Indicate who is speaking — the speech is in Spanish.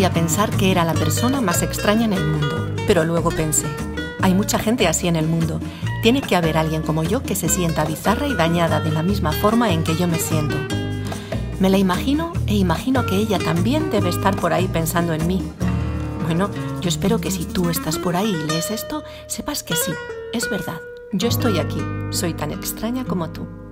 Speaker 1: a pensar que era la persona más extraña en el mundo, pero luego pensé, hay mucha gente así en el mundo. Tiene que haber alguien como yo que se sienta bizarra y dañada de la misma forma en que yo me siento. Me la imagino e imagino que ella también debe estar por ahí pensando en mí. Bueno, yo espero que si tú estás por ahí y lees esto, sepas que sí, es verdad. Yo estoy aquí, soy tan extraña como tú.